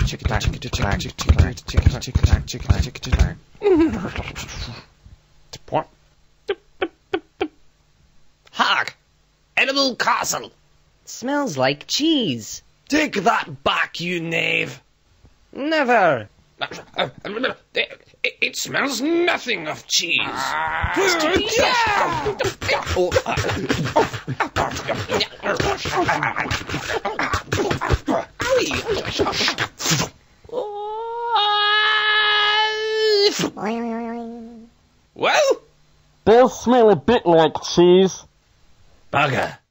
Hark! Edible castle! Smells like cheese. Take that back, you knave! Never. It smells nothing of cheese. Well? Does smell a bit like cheese. Bugger.